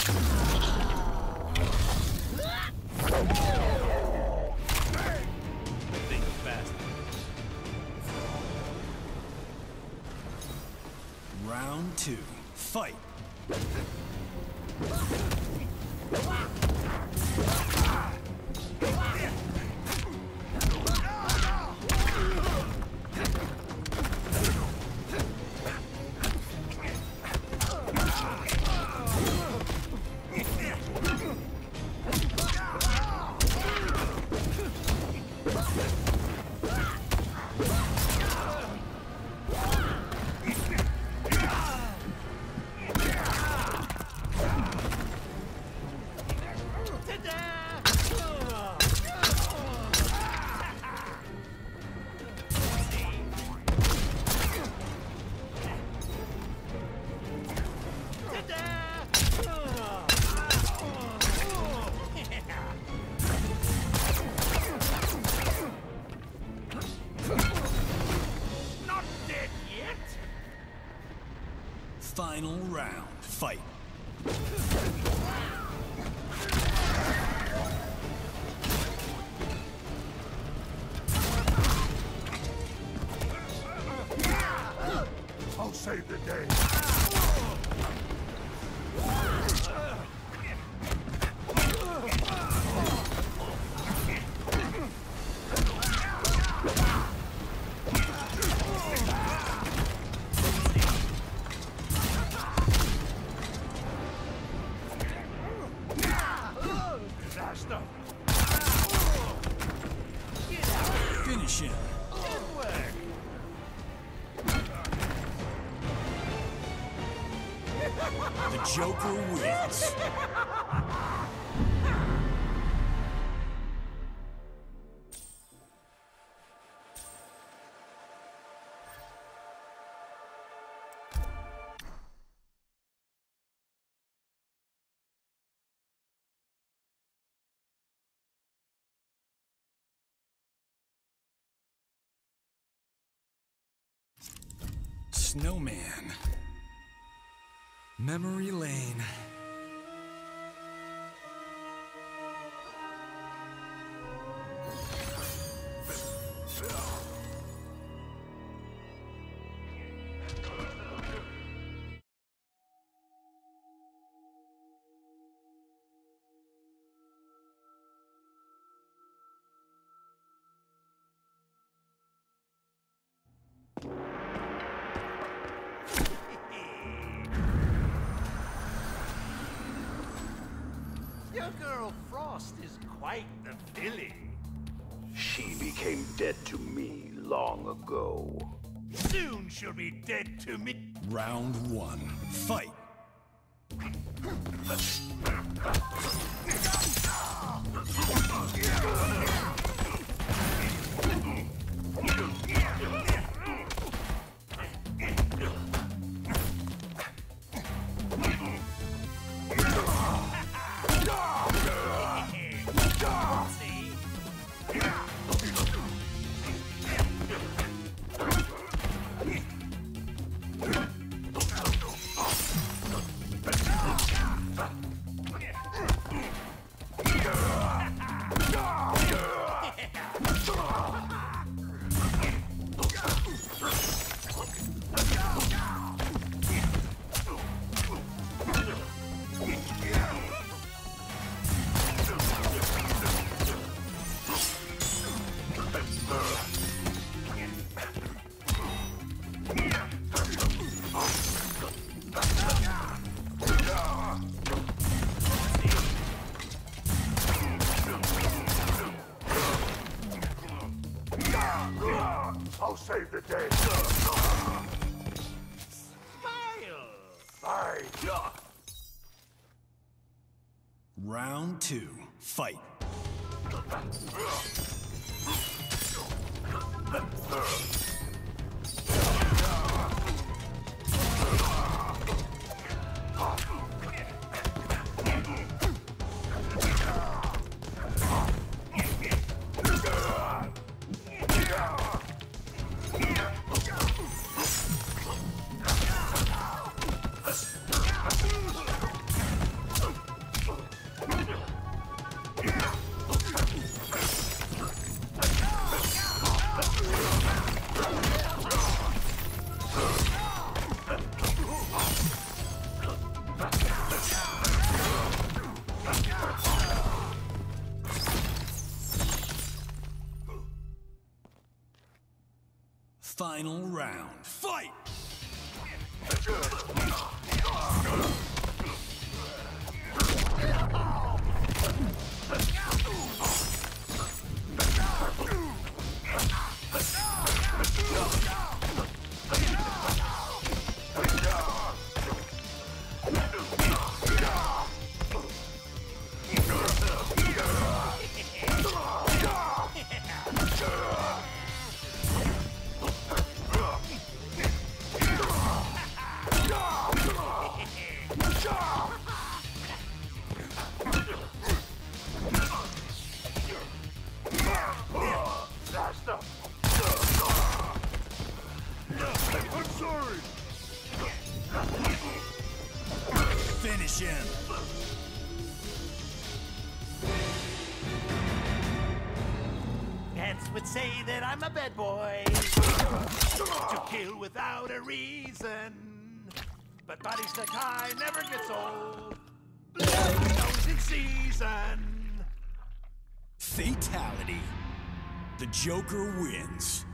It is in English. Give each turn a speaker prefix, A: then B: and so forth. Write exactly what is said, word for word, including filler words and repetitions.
A: Think fast.
B: Round two, fight. Final round, fight.
C: I'll save the day.
B: Finish him. The Joker wins. Snowman. Memory Lane.
A: Your girl Frost is quite the filly.
C: She became dead to me long ago.
A: Soon she'll be dead to me.
B: Round one, fight.
C: I'll save the day. Smile. Bye.
B: Round two, fight. Final round. Fight!
C: I'm sorry!
B: Finish him!
A: Ants would say that I'm a bad boy, to kill without a reason. But Body Sakai never gets old, knows in season.
B: Fatality. The Joker wins.